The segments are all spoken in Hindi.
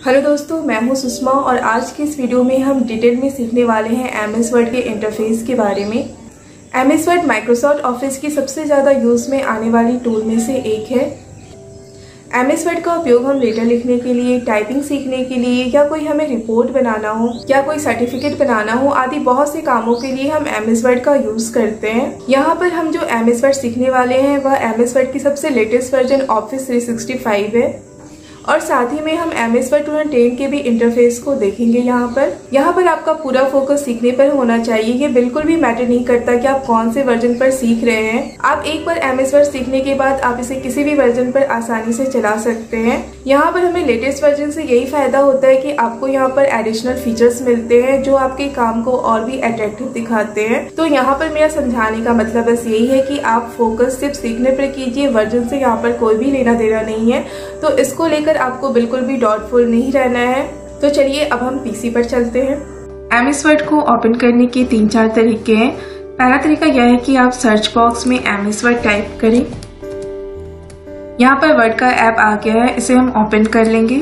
हेलो दोस्तों, मैं हूं सुषमा और आज की इस वीडियो में हम डिटेल में सीखने वाले हैं एमएस वर्ड के इंटरफेस के बारे में। एमएस वर्ड माइक्रोसॉफ्ट ऑफिस की सबसे ज़्यादा यूज़ में आने वाली टूल में से एक है। एमएस वर्ड का उपयोग हम लेटर लिखने के लिए, टाइपिंग सीखने के लिए, या कोई हमें रिपोर्ट बनाना हो या कोई सर्टिफिकेट बनाना हो आदि बहुत से कामों के लिए हम एमएस वर्ड का यूज़ करते हैं। यहाँ पर हम जो एमएस वर्ड सीखने वाले हैं वह एमएस वर्ड की सबसे लेटेस्ट वर्जन ऑफिस 365 है और साथ ही में हम एमएस वर्ड 2010 के भी इंटरफेस को देखेंगे। यहाँ पर आपका पूरा फोकस सीखने पर होना चाहिए। ये बिल्कुल भी मैटर नहीं करता कि आप कौन से वर्जन पर सीख रहे हैं। आप एक बार एमएस वर्ड सीखने के बाद आप इसे किसी भी वर्जन पर आसानी से चला सकते हैं। यहाँ पर हमें लेटेस्ट वर्जन से यही फायदा होता है कि आपको यहाँ पर एडिशनल फीचर्स मिलते हैं जो आपके काम को और भी अट्रैक्टिव दिखाते हैं। तो यहाँ पर मेरा समझाने का मतलब बस यही है कि आप फोकस सिर्फ सीखने पर कीजिए, वर्जन से यहाँ पर कोई भी लेना देना नहीं है। तो इसको लेकर आपको बिल्कुल भी डाउटफुल नहीं रहना है। तो चलिए अब हम पीसी पर चलते हैं। एमएस वर्ड को ओपन करने के 3-4 तरीके हैं। पहला तरीका यह है कि आप सर्च बॉक्स में एमएस वर्ड टाइप करें। यहाँ पर वर्ड का ऐप आ गया है, इसे हम ओपन कर लेंगे।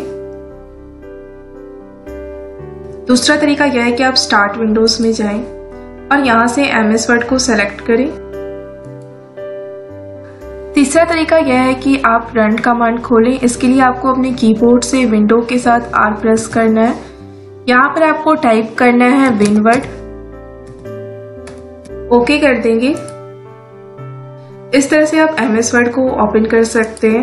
दूसरा तरीका यह है कि आप स्टार्ट विंडोज में जाएं और यहाँ से एमएस वर्ड को सेलेक्ट करें। तीसरा तरीका यह है कि आप रन कमांड खोलें। इसके लिए आपको अपने कीबोर्ड से विंडो के साथ R प्रेस करना है। यहाँ पर आपको टाइप करना है विनवर्ड, ओके कर देंगे। इस तरह से आप एमएस वर्ड को ओपन कर सकते हैं।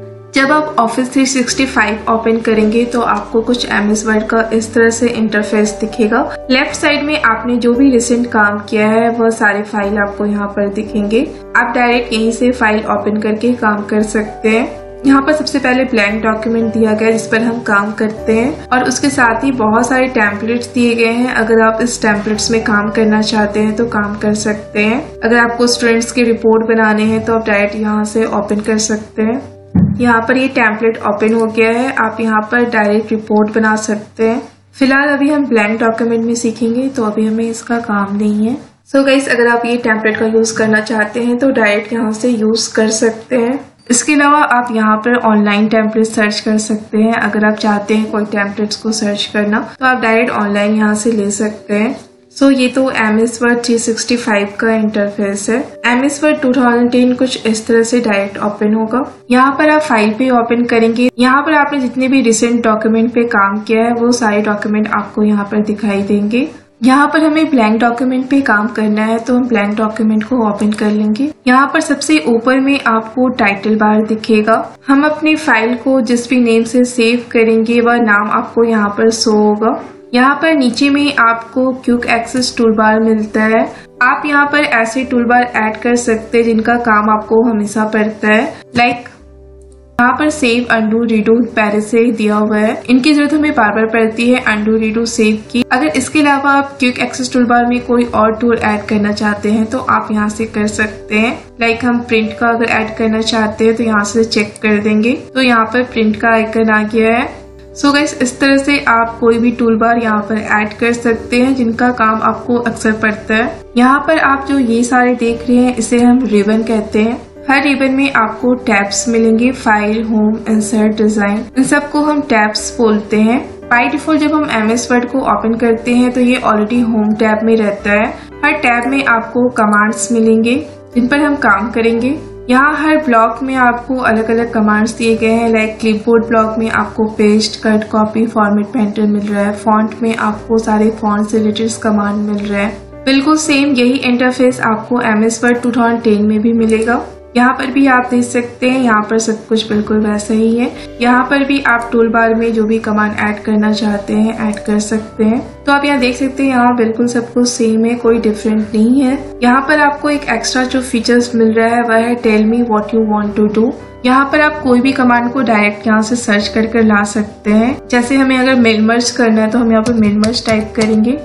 जब आप ऑफिस 365 ओपन करेंगे तो आपको कुछ एमएस वर्ड का इस तरह से इंटरफेस दिखेगा। लेफ्ट साइड में आपने जो भी रिसेंट काम किया है वह सारे फाइल आपको यहाँ पर दिखेंगे। आप डायरेक्ट यहीं से फाइल ओपन करके काम कर सकते हैं। यहाँ पर सबसे पहले ब्लैंक डॉक्यूमेंट दिया गया है जिस पर हम काम करते हैं और उसके साथ ही बहुत सारे टेम्पलेट्स दिए गए हैं। अगर आप इस टेम्पलेट्स में काम करना चाहते हैं तो काम कर सकते हैं। अगर आपको स्टूडेंट्स के रिपोर्ट बनाने हैं तो आप डायरेक्ट यहाँ से ओपन कर सकते हैं। यहाँ पर ये टेम्पलेट ओपन हो गया है, आप यहाँ पर डायरेक्ट रिपोर्ट बना सकते हैं। फिलहाल अभी हम ब्लैंक डॉक्यूमेंट में सीखेंगे तो अभी हमें इसका काम नहीं है। सो गाइस, अगर आप ये टेम्पलेट का यूज करना चाहते हैं तो डायरेक्ट यहाँ से यूज कर सकते हैं। इसके अलावा आप यहाँ पर ऑनलाइन टेम्पलेट सर्च कर सकते हैं। अगर आप चाहते हैं कोई टेम्पलेट्स को सर्च करना तो आप डायरेक्ट ऑनलाइन यहाँ से ले सकते हैं। सो ये तो एमएस वर्ड 365 का इंटरफेस है। एमएस वर्ड 2010 कुछ इस तरह से डायरेक्ट ओपन होगा। यहाँ पर आप फाइल पे ओपन करेंगे। यहाँ पर आपने जितने भी रिसेंट डॉक्यूमेंट पे काम किया है वो सारे डॉक्यूमेंट आपको यहाँ पर दिखाई देंगे। यहाँ पर हमें ब्लैंक डॉक्यूमेंट पे काम करना है तो हम ब्लैंक डॉक्यूमेंट को ओपन कर लेंगे। यहाँ पर सबसे ऊपर में आपको टाइटल बार दिखेगा। हम अपनी फाइल को जिस भी नेम से सेव करेंगे वह नाम आपको यहाँ पर शो होगा। यहाँ पर नीचे में आपको क्विक एक्सेस टूल बार मिलता है। आप यहाँ पर ऐसे टूल बार ऐड कर सकते हैं जिनका काम आपको हमेशा पड़ता है। लाइक यहाँ पर सेव, अंडू, रीडू पहले से दिया हुआ है। इनकी जरूरत हमें बार बार पड़ती है, अंडू, रीडू, सेव की। अगर इसके अलावा आप क्विक एक्सेस टूल बार में कोई और टूल ऐड करना चाहते हैं तो आप यहाँ से कर सकते हैं। लाइक हम प्रिंट का अगर ऐड करना चाहते हैं तो यहाँ से चेक कर देंगे तो यहाँ पर प्रिंट का आइकन आ गया है। सो गाइस, इस तरह से आप कोई भी टूल बार यहाँ पर ऐड कर सकते हैं जिनका काम आपको अक्सर पड़ता है। यहाँ पर आप जो ये सारे देख रहे हैं इसे हम रिबन कहते हैं। हर रिबन में आपको टैब्स मिलेंगे, फाइल, होम, इंसर्ट, डिजाइन, इन सबको हम टैब्स बोलते हैं। बाय डिफॉल्ट जब हम एमएस वर्ड को ओपन करते हैं तो ये ऑलरेडी होम टैब में रहता है। हर टैब में आपको कमांड्स मिलेंगे जिन पर हम काम करेंगे। यहाँ हर ब्लॉक में आपको अलग अलग कमांड्स दिए गए हैं। लाइक क्लिपबोर्ड ब्लॉक में आपको paste, cut, copy, format pattern मिल रहा है। फॉन्ट में आपको सारे फॉन्ट से रिलेटेड कमांड मिल रहा है। बिल्कुल सेम यही इंटरफेस आपको एमएस वर्ड 2010 में भी मिलेगा। यहाँ पर भी आप देख सकते हैं, यहाँ पर सब कुछ बिल्कुल वैसा ही है। यहाँ पर भी आप टूल बार में जो भी कमांड ऐड करना चाहते हैं ऐड कर सकते हैं। तो आप यहाँ देख सकते हैं, यहाँ बिल्कुल सब कुछ सेम है, कोई डिफरेंट नहीं है। यहाँ पर आपको एक एक्स्ट्रा जो फीचर्स मिल रहा है वह है tell me what you want to do. यहाँ पर आप कोई भी कमांड को डायरेक्ट यहाँ से सर्च कर ला सकते हैं। जैसे हमें अगर मेल मर्ज करना है तो हम यहाँ पर मेल मर्ज टाइप करेंगे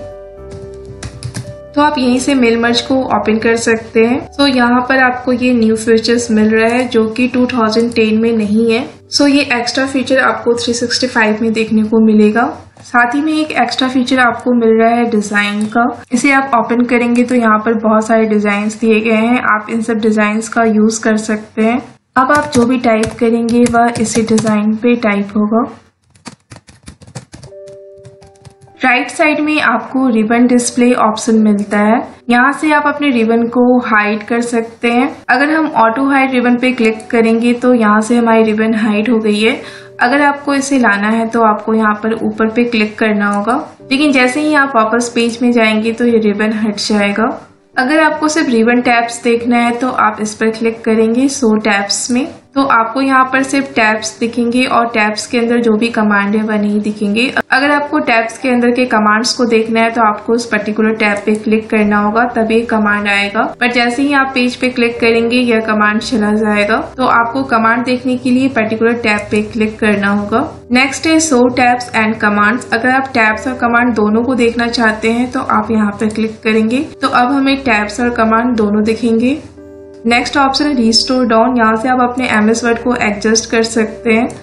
तो आप यहीं से मेल मर्ज को ओपन कर सकते हैं। तो यहाँ पर आपको ये न्यू फीचर्स मिल रहा है जो कि 2010 में नहीं है। सो ये एक्स्ट्रा फीचर आपको 365 में देखने को मिलेगा। साथ ही में एक एक्स्ट्रा फीचर आपको मिल रहा है डिजाइन का। इसे आप ओपन करेंगे तो यहाँ पर बहुत सारे डिजाइन्स दिए गए हैं। आप इन सब डिजाइन्स का यूज कर सकते हैं। अब आप जो भी टाइप करेंगे वह इसी डिजाइन पे टाइप होगा। राइट साइड में आपको रिबन डिस्प्ले ऑप्शन मिलता है। यहाँ से आप अपने रिबन को हाइड कर सकते हैं। अगर हम ऑटो हाइड रिबन पे क्लिक करेंगे तो यहाँ से हमारी रिबन हाइड हो गई है। अगर आपको इसे लाना है तो आपको यहाँ पर ऊपर पे क्लिक करना होगा, लेकिन जैसे ही आप वापस पेज में जाएंगे तो ये रिबन हट जाएगा। अगर आपको सिर्फ रिबन टैब्स देखना है तो आप इस पर क्लिक करेंगे शो टैब्स में, तो आपको यहाँ पर सिर्फ टैब्स दिखेंगे और टैब्स के अंदर जो भी कमांड है वह नहीं दिखेंगे। अगर आपको टैब्स के अंदर के कमांड्स को देखना है तो आपको उस पर्टिकुलर टैब पे क्लिक करना होगा, तभी कमांड आएगा। पर जैसे ही आप पेज पे क्लिक करेंगे यह कमांड चला जाएगा, तो आपको कमांड देखने के लिए पर्टिकुलर टैब पे क्लिक करना होगा। नेक्स्ट है शो टैब्स एंड कमांड्स। अगर आप टैब्स और कमांड दोनों को देखना चाहते हैं तो आप यहाँ पे क्लिक करेंगे, तो अब हमें टैब्स और कमांड दोनों दिखेंगे। नेक्स्ट ऑप्शन है रिस्टोर डाउन। यहाँ से आप अपने MS वर्ड को एडजस्ट कर सकते हैं।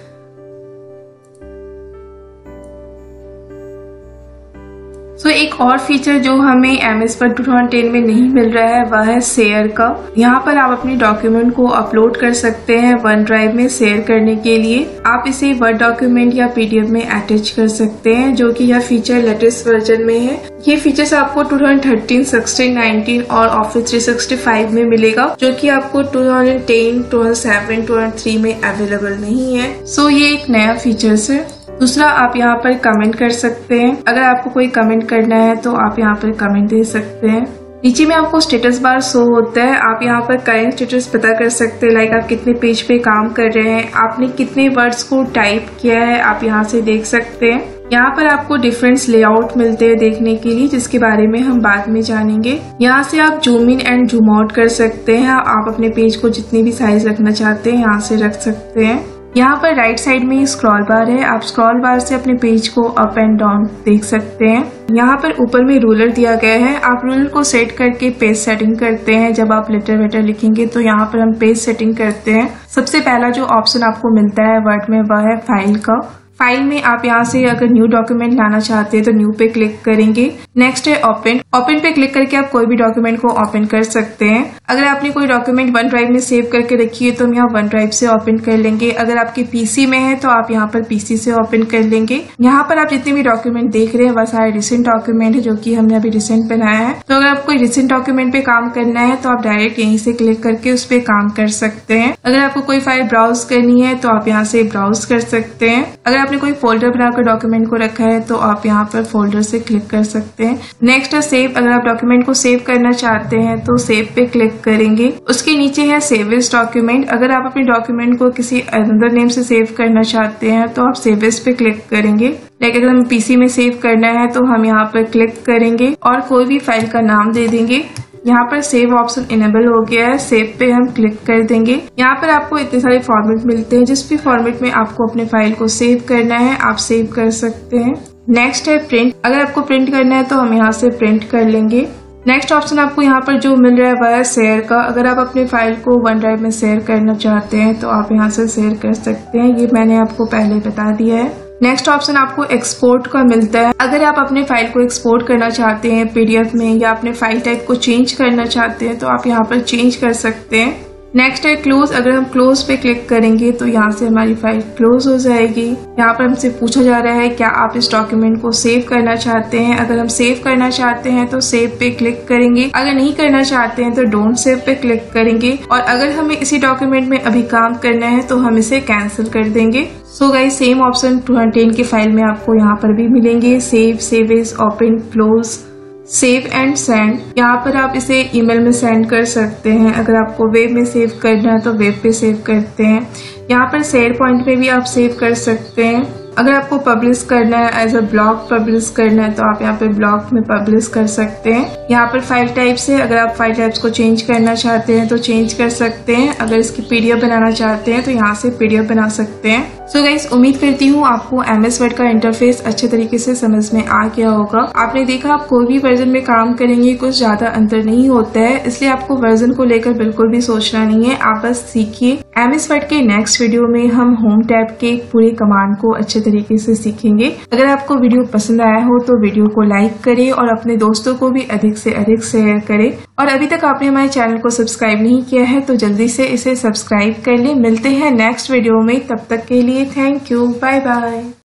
एक और फीचर जो हमें MS वर्ड 2010 में नहीं मिल रहा है वह है शेयर का। यहाँ पर आप अपने डॉक्यूमेंट को अपलोड कर सकते हैं वन ड्राइव में शेयर करने के लिए। आप इसे वर्ड डॉक्यूमेंट या PDF में अटैच कर सकते हैं, जो कि यह फीचर लेटेस्ट वर्जन में है। ये फीचर्स आपको 2013, 16, 19 और ऑफिस 365 में मिलेगा, जो कि आपको 2010, 2007, 2003 में अवेलेबल नहीं है। ये एक नया फीचर्स है। दूसरा, आप यहाँ पर कमेंट कर सकते हैं। अगर आपको कोई कमेंट करना है तो आप यहाँ पर कमेंट दे सकते हैं। नीचे में आपको स्टेटस बार शो होता है। आप यहाँ पर करंट स्टेटस पता कर सकते हैं, लाइक आप कितने पेज पे काम कर रहे हैं, आपने कितने वर्ड्स को टाइप किया है, आप यहाँ से देख सकते हैं। यहाँ पर आपको डिफरेंट लेआउट मिलते हैं देखने के लिए, जिसके बारे में हम बाद में जानेंगे। यहाँ से आप zoom in and zoom out कर सकते हैं। आप अपने पेज को जितनी भी साइज रखना चाहते हैं यहाँ से रख सकते हैं। यहाँ पर राइट साइड में स्क्रॉल बार है। आप स्क्रॉल बार से अपने पेज को अप एंड डाउन देख सकते हैं। यहाँ पर ऊपर में रूलर दिया गया है। आप रूलर को सेट करके पेज सेटिंग करते हैं। जब आप लेटर वेटर लिखेंगे तो यहाँ पर हम पेज सेटिंग करते हैं। सबसे पहला जो ऑप्शन आपको मिलता है वर्ड में वह है फाइल का। फाइल में आप यहाँ से अगर न्यू डॉक्यूमेंट लाना चाहते हैं तो न्यू पे क्लिक करेंगे। नेक्स्ट है ओपन। ओपन पे क्लिक करके आप कोई भी डॉक्यूमेंट को ओपन कर सकते हैं। अगर आपने कोई डॉक्यूमेंट वन ड्राइव में सेव करके रखी है तो हम यहाँ वन ड्राइव से ओपन कर लेंगे। अगर आपके PC में है तो आप यहाँ पर PC से ओपन कर लेंगे। यहाँ पर आप जितने भी डॉक्यूमेंट देख रहे हैं वह सारे रिसेंट डॉक्यूमेंट है, जो कि हमने अभी रिसेंट बनाया है। तो अगर आपको रिसेंट डॉक्यूमेंट पे काम करना है तो आप डायरेक्ट यहीं से क्लिक करके उस पर काम कर सकते हैं। अगर आपको कोई फाइल ब्राउज करनी है तो आप यहाँ से ब्राउज कर सकते हैं। अगर आपने कोई फोल्डर बनाकर डॉक्यूमेंट को रखा है तो आप यहाँ पर फोल्डर से क्लिक कर सकते हैं। नेक्स्ट है सेव। अगर आप डॉक्यूमेंट को सेव करना चाहते हैं तो सेव पे क्लिक करेंगे। उसके नीचे है सेव एज डॉक्यूमेंट। अगर आप अपने डॉक्यूमेंट को किसी अदर नेम से सेव करना चाहते हैं तो आप सेव एज पे क्लिक करेंगे। लाइक अगर हमें PC में सेव करना है तो हम यहाँ पर क्लिक करेंगे और कोई भी फाइल का नाम दे देंगे। यहाँ पर सेव ऑप्शन इनेबल हो गया है। सेव पे हम क्लिक कर देंगे। यहाँ पर आपको इतने सारे फॉर्मेट मिलते हैं। जिस भी फॉर्मेट में आपको अपने फाइल को सेव करना है आप सेव कर सकते हैं। नेक्स्ट है प्रिंट। अगर आपको प्रिंट करना है तो हम यहाँ से प्रिंट कर लेंगे। नेक्स्ट ऑप्शन आपको यहाँ पर जो मिल रहा है वह है शेयर का। अगर आप अपने फाइल को वन ड्राइव में शेयर करना चाहते हैं तो आप यहाँ से शेयर कर सकते हैं। ये मैंने आपको पहले बता दिया है। नेक्स्ट ऑप्शन आपको एक्सपोर्ट का मिलता है। अगर आप अपने फाइल को एक्सपोर्ट करना चाहते हैं PDF में या अपने फाइल टाइप को चेंज करना चाहते हैं तो आप यहाँ पर चेंज कर सकते हैं। नेक्स्ट है क्लोज। अगर हम क्लोज पे क्लिक करेंगे तो यहाँ से हमारी फाइल क्लोज हो जाएगी। यहाँ पर हमसे पूछा जा रहा है क्या आप इस डॉक्यूमेंट को सेव करना चाहते हैं। अगर हम सेव करना चाहते हैं तो सेव पे क्लिक करेंगे। अगर नहीं करना चाहते हैं तो डोंट सेव पे क्लिक करेंगे। और अगर हमें इसी डॉक्यूमेंट में अभी काम करना है तो हम इसे कैंसिल कर देंगे। गाइस सेम ऑप्शन 2010 की फाइल में आपको यहाँ पर भी मिलेंगे। Save, save as, open, close, save and send. यहाँ पर आप इसे ईमेल में सेंड कर सकते हैं। अगर आपको वेब में सेव करना है तो वेब पे सेव करते हैं। यहाँ पर शेयर पॉइंट में भी आप सेव कर सकते हैं। अगर आपको पब्लिश करना है एज अ ब्लॉग पब्लिश करना है तो आप यहाँ पे ब्लॉग में पब्लिश कर सकते हैं। यहाँ पर फाइल टाइप्स है। अगर आप फाइल टाइप्स को चेंज करना चाहते हैं तो चेंज कर सकते हैं। अगर इसकी PDF बनाना चाहते हैं तो यहाँ से PDF बना सकते हैं। गाइस उम्मीद करती हूँ आपको MS वर्ड का इंटरफेस अच्छे तरीके से समझ में आ गया होगा। आपने देखा आप कोई भी वर्जन में काम करेंगे कुछ ज्यादा अंतर नहीं होता है, इसलिए आपको वर्जन को लेकर बिल्कुल भी सोचना नहीं है। आप बस सीखिए। MS वर्ड के नेक्स्ट वीडियो में हम होम टैब के पूरे कमांड को अच्छे तरीके से सीखेंगे। अगर आपको वीडियो पसंद आया हो तो वीडियो को लाइक करें और अपने दोस्तों को भी अधिक से अधिक शेयर करें। और अभी तक आपने हमारे चैनल को सब्सक्राइब नहीं किया है तो जल्दी से इसे सब्सक्राइब कर ले। मिलते हैं नेक्स्ट वीडियो में, तब तक के लिए थैंक यू, बाय बाय।